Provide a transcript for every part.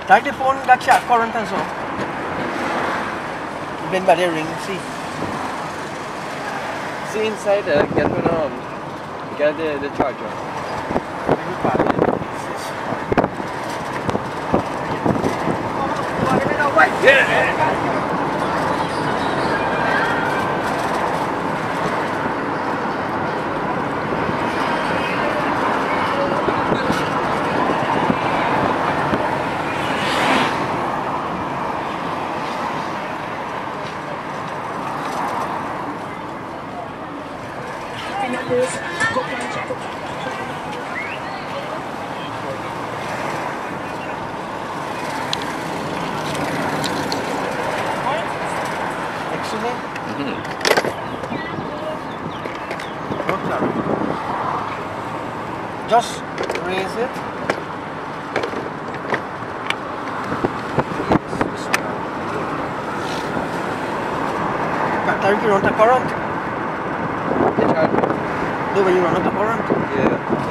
Like the phone got shot current and so. Been by the ring, see. See inside there, get the charger. Yeah. Just raise it. But you run the current? The charger? No, when you run the current? Yeah.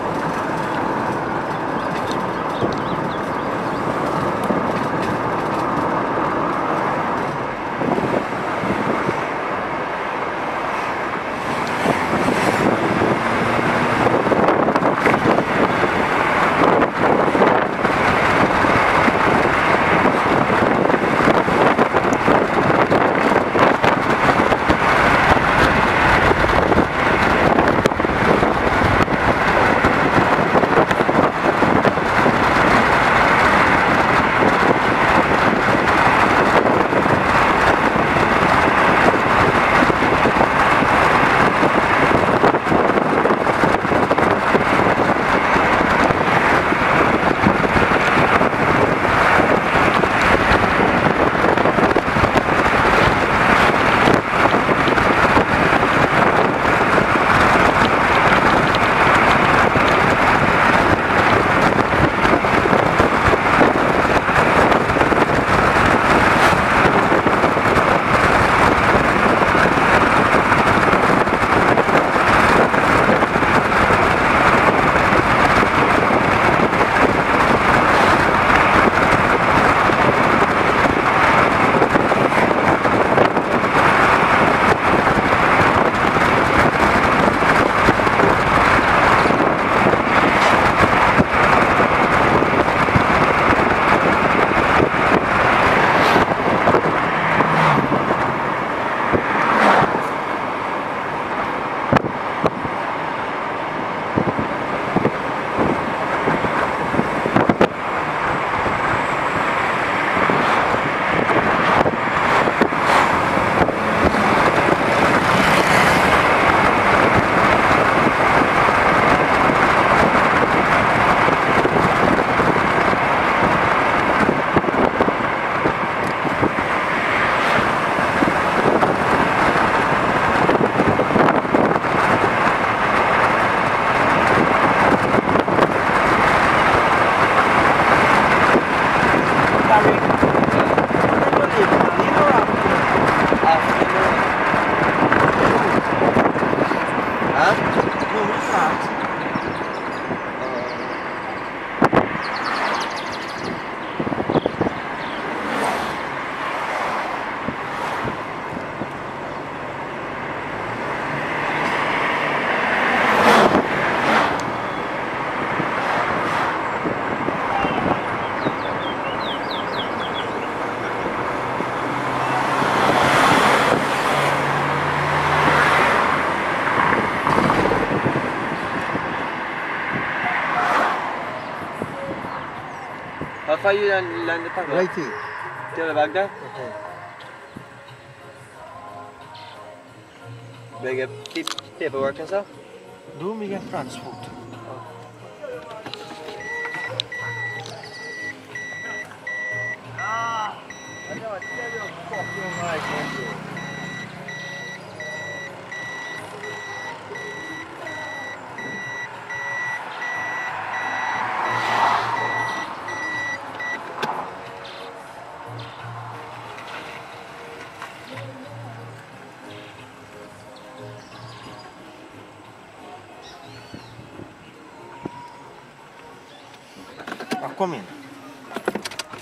How far you land the pack? Right here. Till the back there? Big paperwork and stuff? Do me get transport. I know, it's very fucking right. Come in.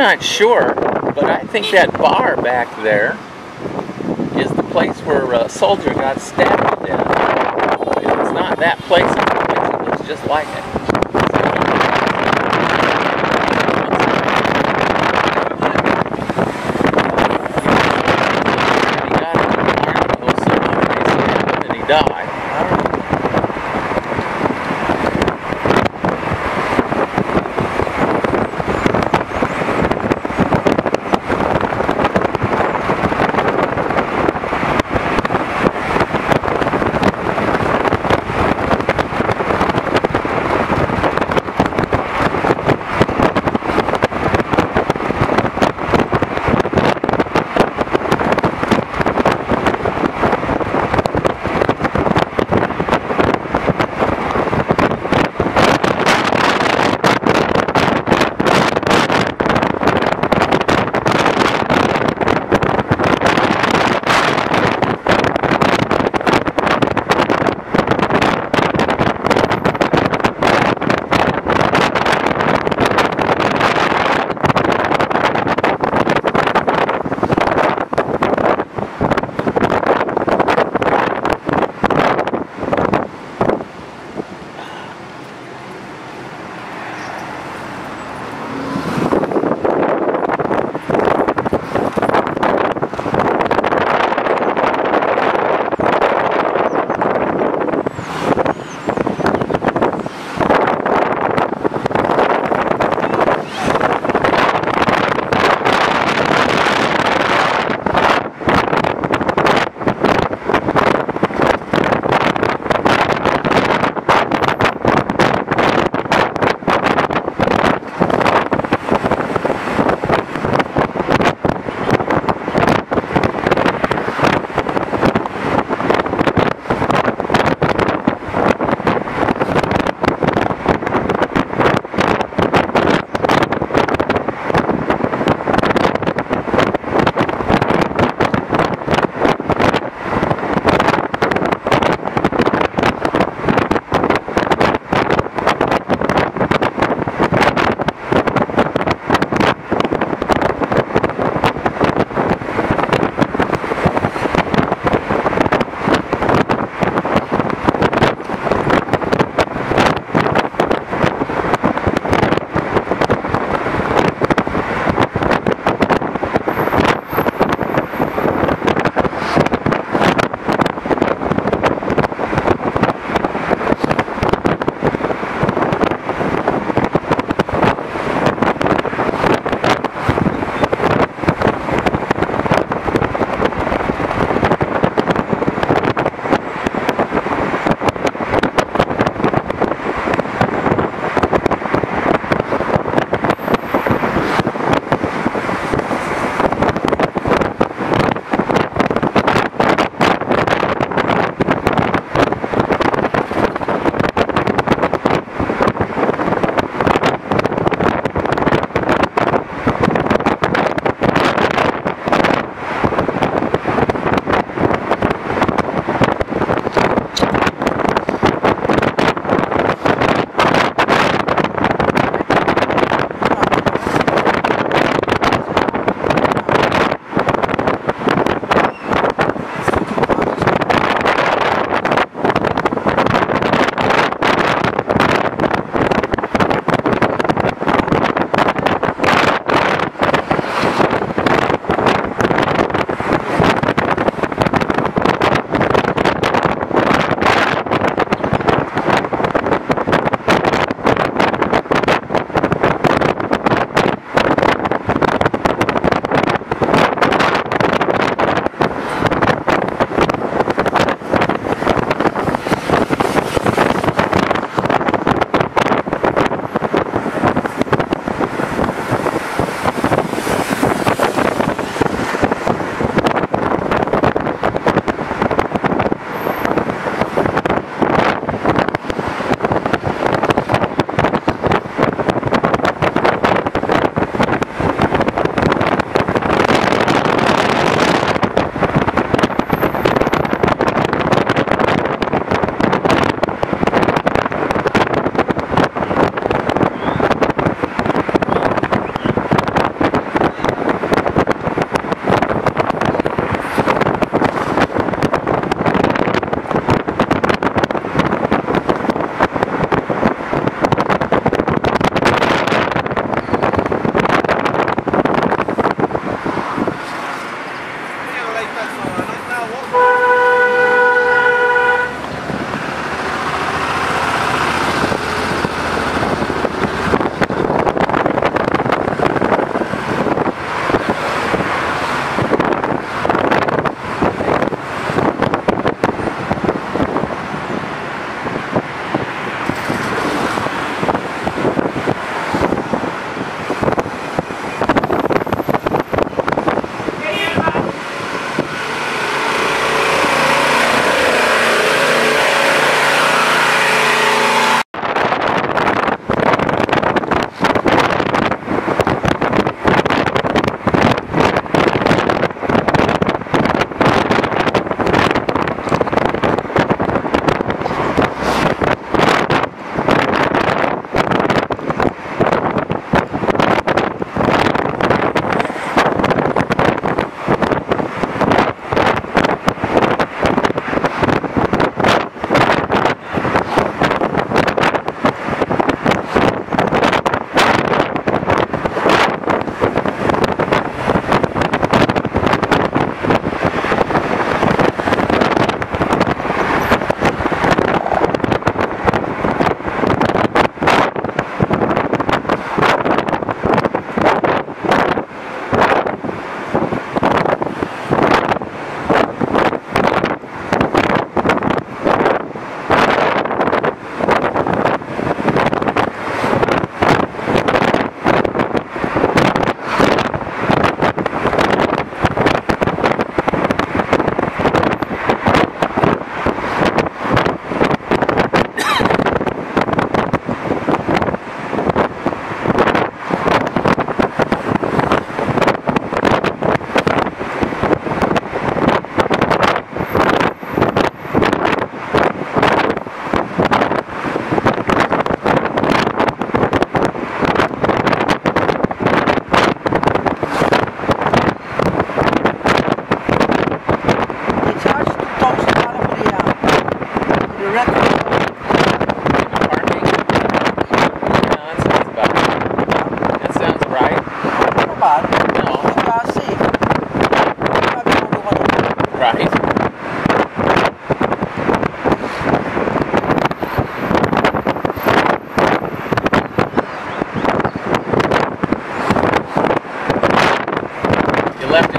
not sure, but I think that bar back there is the place where a soldier got stabbed to death. If it's not that place, it's a place that looks just like it. He got in the barn and was so much they stabbed him and he died.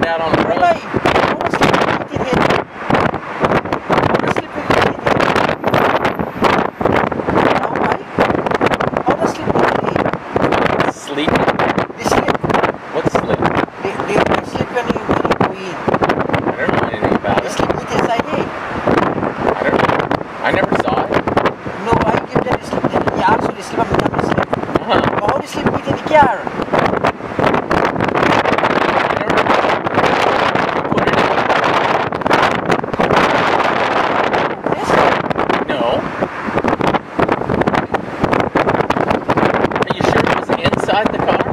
it out on the road. Why? How much sleep did you get? How much sleep did you get? Why? How much sleep did you get? Sleep? They sleep. What sleep? They sleep when you go in. I don't know anything about They it. sleep with SID. I don't know. I never saw it. No, I give them sleep. They also they sleep and become they sleep. Uh-huh. But how they sleep with the car? No. Are you sure it was inside the car?